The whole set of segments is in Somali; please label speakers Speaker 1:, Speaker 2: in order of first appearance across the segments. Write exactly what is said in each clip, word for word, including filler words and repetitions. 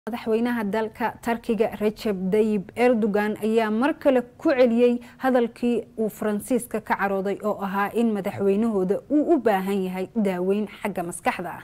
Speaker 1: madaxweynaha dalka Turkiga Recep Tayyip Erdogan ayaa mar kale ku celiyay hadalkii uu Faransiiska ka carooday oo ahaa in madaxweynahooda uu u baahan yahay daaweyn xagga maskaxda ah.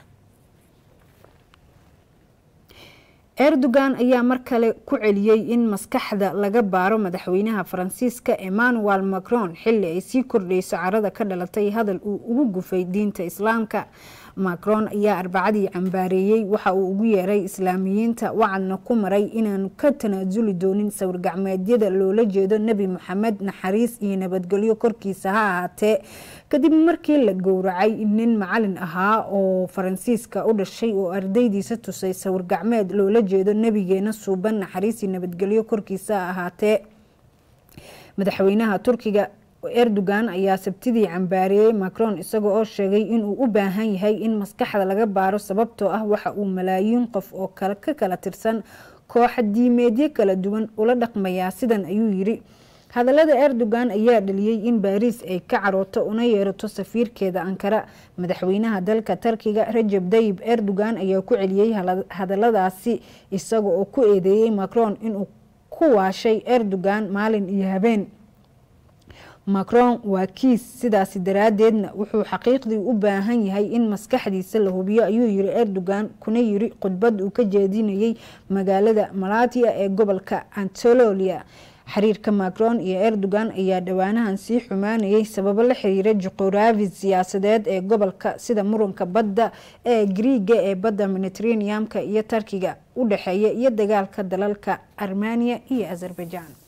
Speaker 1: Erdogan ayaa mar kale ku celiyay in maskaxda laga baaro madaxweynaha Faransiiska Emmanuel Macron xilli ay sii kordhayso carada ka dhalatay hadal uu ugu gufay diinta Islaamka. Macron ayaa arbacadii cambaareeyay waxa uu ugu yeeray islaamiyiinta wacadna ku maray inaanu ka tanaasuli doonin sawir gacmeedyada loola jeedo Nabi Maxamed naxariis iyo nabadgelyo korkiisa ha ahaatee kadib markii la gowracay nin macalin ahaa oo Faransiiska u dhashay oo ardaydiisa tusay sawir gacmeed loola jeedo nabigeena suuban naxariis iyo nabadgelyo korkiisa ha ahaatee. Madaxweynaha Turkiga Erdogan ayaa sabtidii cambaareeyay Macron isagoo oo sheegay in uu u baahan yahay in maskaxda laga baaro sababtoo ah waxa uu malaayiin qof oo kala ka kala tirsan koox diimeedyo kala duwan ula dhaqmaya sidan ayuu yiri. Hadalada Erdogan ayaa dhaliyay in Paris ay ka carooto una yeerato safiirkeeda Ankara. Madaxweynaha dalka Turkiga Recep Tayyip Erdogan ayaa ku celiyay hadaladaasi isagoo oo ku eedeeyay Macron inuu ku waashay Erdogan maalin iyo habeen. Macron waa kiis sidaas daraadeedna wuxuu xaqiiqdii u baahan yahay in maskaxdiisa la hubiyo ayuu yiri Erdogan kuna yiri khudbad uu ka jeedinayay magaalada Malatya ee gobolka Anatolia. Xiriirka Macron iyo Erdogan ayaa dhawaanahan sii xumaanayay sababo la xiriira juquraafi siyaasadeed ee gobolka sida muranka badda ee Greega ee badda Mediterranean-ka iyo Turkiga u dhaxeeya iyo dagaalka dalalka Armenia iyo Azerbaijan.